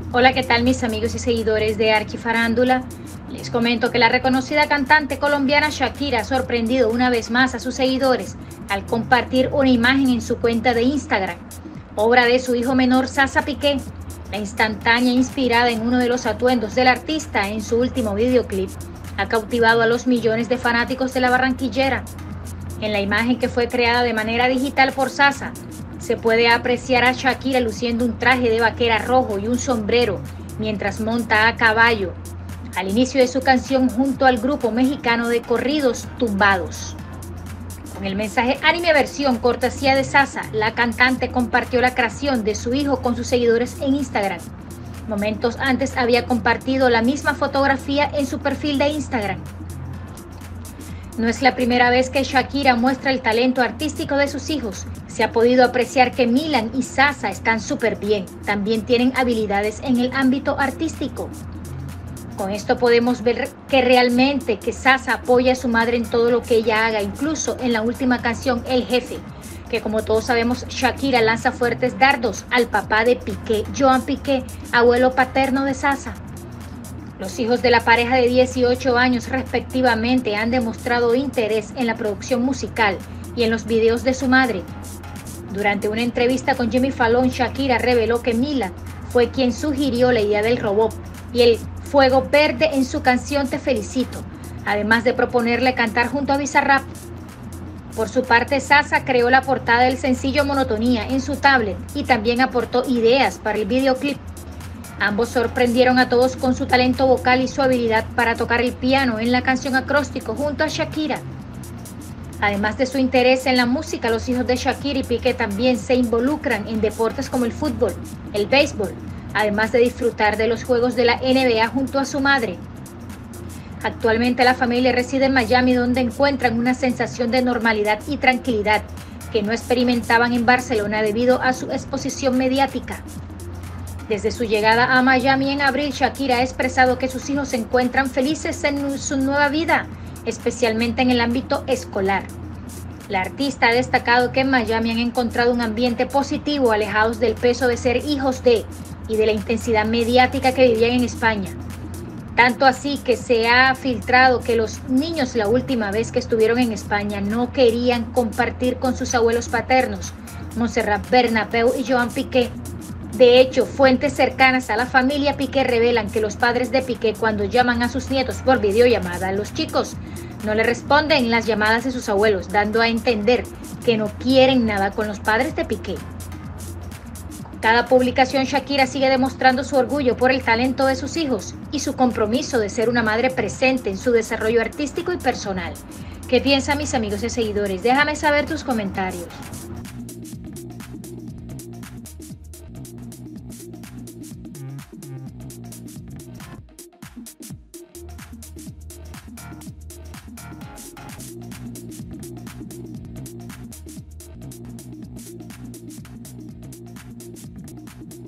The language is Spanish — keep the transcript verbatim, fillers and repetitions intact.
Hola, ¿qué tal mis amigos y seguidores de Archifarándula? Les comento que la reconocida cantante colombiana Shakira ha sorprendido una vez más a sus seguidores al compartir una imagen en su cuenta de Instagram, obra de su hijo menor Sasa Piqué. La instantánea inspirada en uno de los atuendos del artista en su último videoclip ha cautivado a los millones de fanáticos de la barranquillera. En la imagen, que fue creada de manera digital por Sasa, se puede apreciar a Shakira luciendo un traje de vaquera rojo y un sombrero mientras monta a caballo al inicio de su canción junto al grupo mexicano de corridos Tumbados. Con el mensaje anime versión cortesía de Sasa, la cantante compartió la creación de su hijo con sus seguidores en Instagram. Momentos antes había compartido la misma fotografía en su perfil de Instagram. No es la primera vez que Shakira muestra el talento artístico de sus hijos. Se ha podido apreciar que Milan y Sasa están súper bien. También tienen habilidades en el ámbito artístico. Con esto podemos ver que realmente que Sasa apoya a su madre en todo lo que ella haga, incluso en la última canción El Jefe, que como todos sabemos Shakira lanza fuertes dardos al papá de Piqué, Joan Piqué, abuelo paterno de Sasa. Los hijos de la pareja de dieciocho años respectivamente han demostrado interés en la producción musical y en los videos de su madre. Durante una entrevista con Jimmy Fallon, Shakira reveló que Milan fue quien sugirió la idea del robot y el fuego verde en su canción Te Felicito, además de proponerle cantar junto a Bizarrap. Por su parte, Sasa creó la portada del sencillo Monotonía en su tablet y también aportó ideas para el videoclip. Ambos sorprendieron a todos con su talento vocal y su habilidad para tocar el piano en la canción Acróstico junto a Shakira. Además de su interés en la música, los hijos de Shakira y Piqué también se involucran en deportes como el fútbol, el béisbol, además de disfrutar de los juegos de la N B A junto a su madre. Actualmente la familia reside en Miami, donde encuentran una sensación de normalidad y tranquilidad que no experimentaban en Barcelona debido a su exposición mediática. Desde su llegada a Miami en abril, Shakira ha expresado que sus hijos se encuentran felices en su nueva vida, especialmente en el ámbito escolar. La artista ha destacado que en Miami han encontrado un ambiente positivo, alejados del peso de ser hijos de y de la intensidad mediática que vivían en España. Tanto así que se ha filtrado que los niños la última vez que estuvieron en España no querían compartir con sus abuelos paternos, Montserrat Bernabéu y Joan Piqué. De hecho, fuentes cercanas a la familia Piqué revelan que los padres de Piqué, cuando llaman a sus nietos por videollamada, los chicos no le responden las llamadas de sus abuelos, dando a entender que no quieren nada con los padres de Piqué. Cada publicación, Shakira sigue demostrando su orgullo por el talento de sus hijos y su compromiso de ser una madre presente en su desarrollo artístico y personal. ¿Qué piensan mis amigos y seguidores? Déjame saber tus comentarios.